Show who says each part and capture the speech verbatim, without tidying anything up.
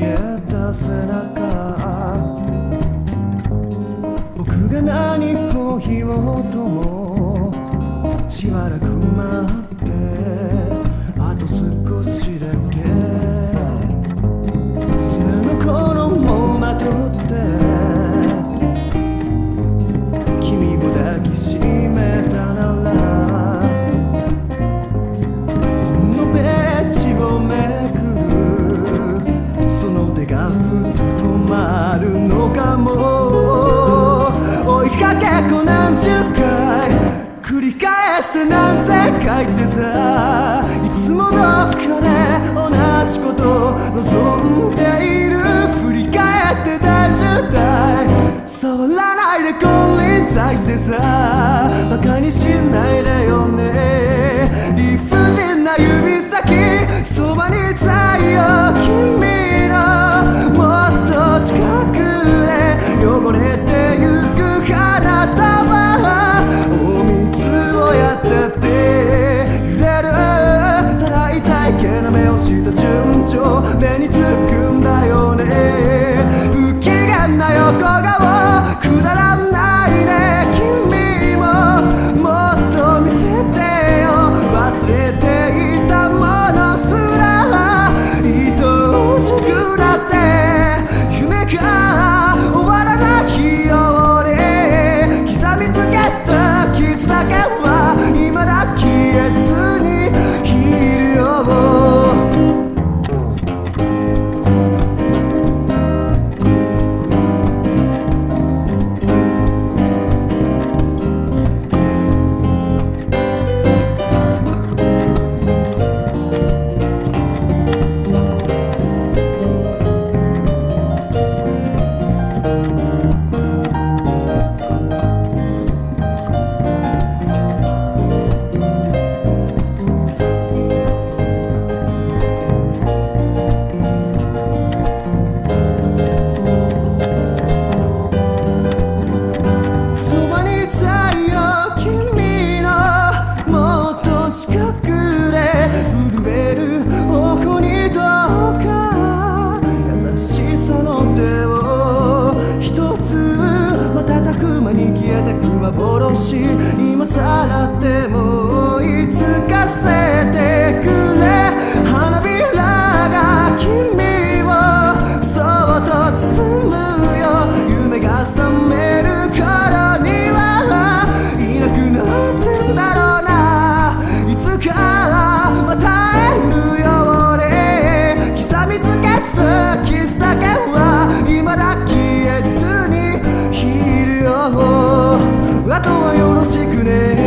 Speaker 1: えた背中、僕が何を言おうともしばらく待って、あと少しだけ砂の衣をまとって君を抱きしめたなら、ほんのページをめくるその手がふっと止まるのかも。追いかけっこ何十回繰り返して何千回ってさ、いつもどっかで同じこと望んでいる。振り返って大渋滞、触らないで金輪際ってさ、バカにしないでよね。理不尽な指先そばにいたいよ君のもっと近くで汚れてゆく花束、お水をやってて揺れる、ただ痛い毛な目をした順調目につくんだよね。不機嫌な横顔くだらないね君も、もっと見せてよ忘れていたものすら愛おしくなって、夢が終わらないように刻みつけた傷だけは未だ消えずにいるよ。幻今さらっても追いつかせてくれ、花びらが君をそっと包むよ。夢が覚める頃にはいなくなってんだろうな、いつかまた会えるように刻みつけた傷だけは未だ消えずにいるよ。あとはよろしくね。